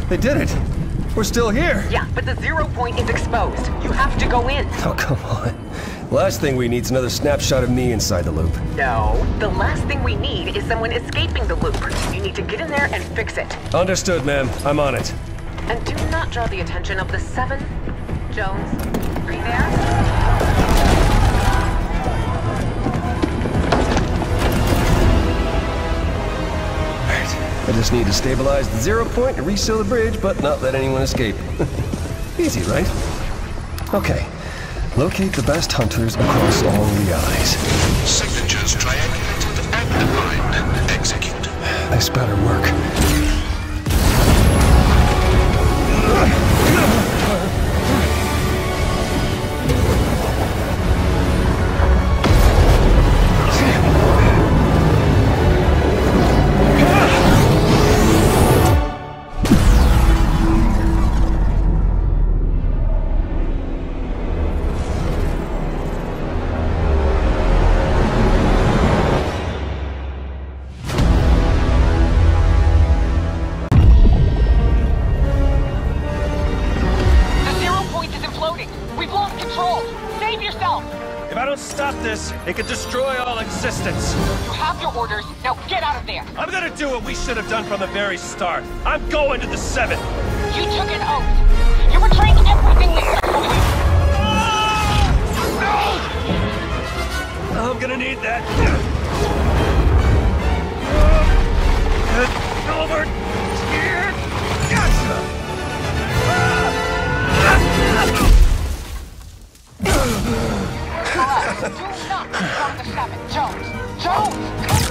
They did it! We're still here! Yeah, but the 0 point is exposed. You have to go in. Oh, come on. Last thing we need is another snapshot of me inside the loop. No, the last thing we need is someone escaping the loop. You need to get in there and fix it. Understood, ma'am. I'm on it. And do not draw the attention of the 7. Jones, are you there? I just need to stabilize the 0 point and reseal the bridge, but not let anyone escape. Easy, right? Okay. Locate the best hunters across all the eyes. Signatures triangulated and defined. Execute. This better work. It could destroy all existence. You have your orders. Now get out of there. I'm gonna do what we should have done from the very start. I'm going to the 7. You took an oath. You're betraying everything we said for you. No! I'm gonna need that. Over here. Gotcha. Do not become the 7. Jones! Jones!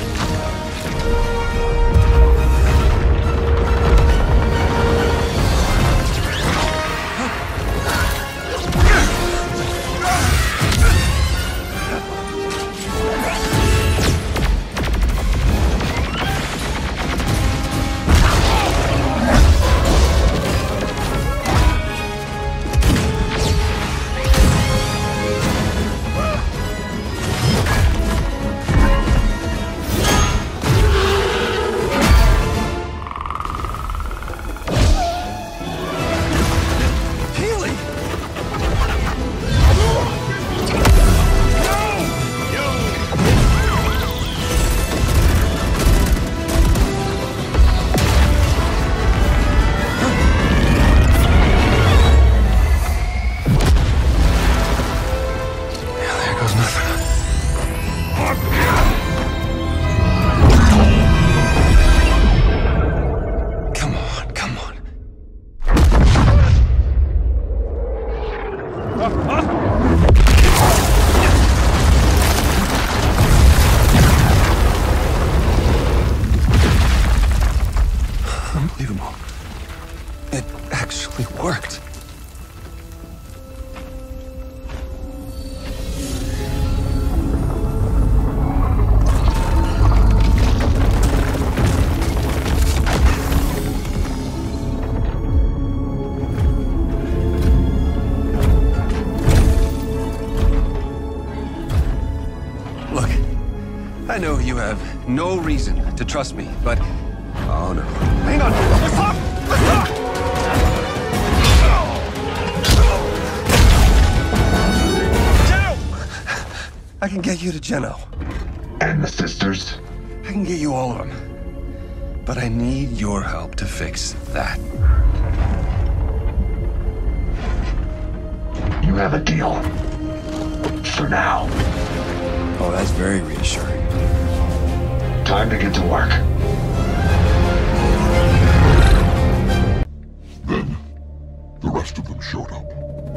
Unbelievable. It actually worked. Look, I know you have no reason to trust me, but... Oh no. Hang on! Let's talk! Let's talk! Geno! I can get you to Geno. And the sisters? I can get you all of them. But I need your help to fix that. You have a deal. For now. Oh, that's very reassuring. Time to get to work. Then, the rest of them showed up.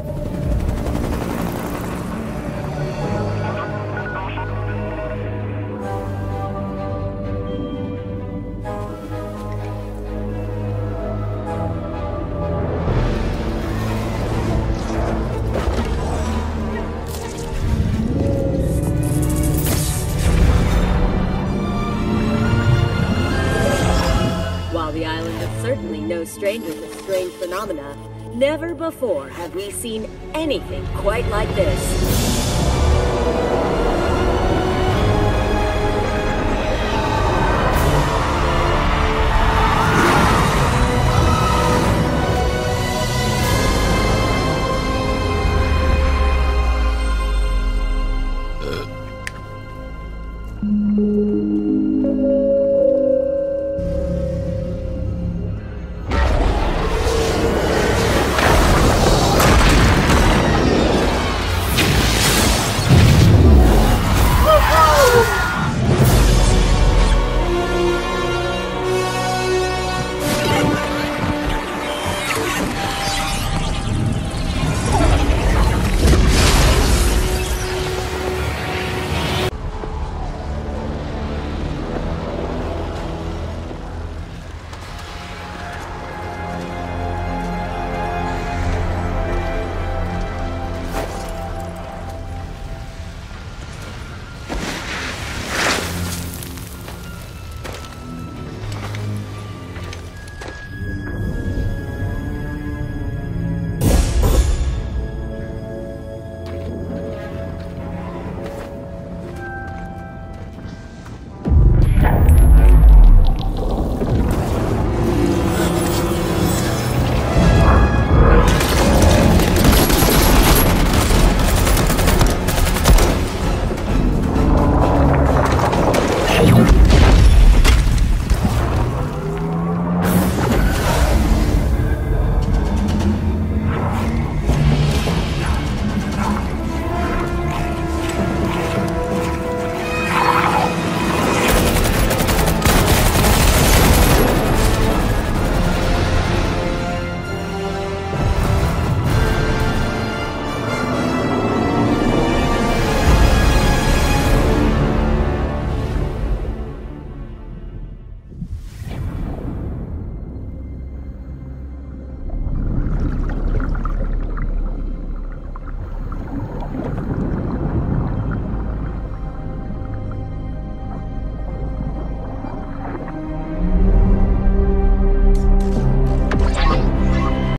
While the island is certainly no stranger to strange phenomena, never before have we seen anything quite like this.